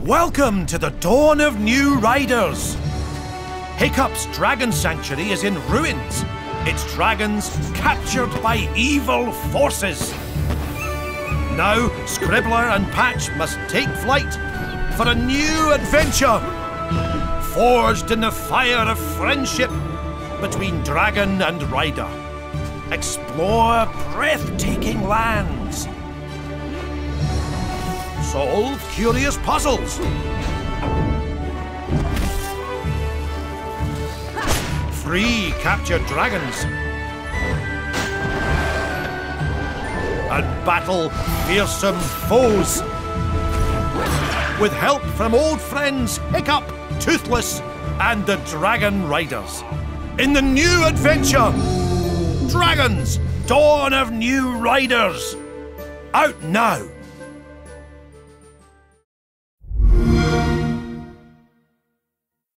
Welcome to the dawn of new riders. Hiccup's dragon sanctuary is in ruins. Its dragons captured by evil forces. Now, Scribbler and Patch must take flight for a new adventure, forged in the fire of friendship between dragon and rider. Explore breathtaking lands. Solve curious puzzles. Free captured dragons. And battle fearsome foes. With help from old friends Hiccup, Toothless, and the Dragon Riders. In the new adventure, Dragons, Dawn of New Riders. Out now.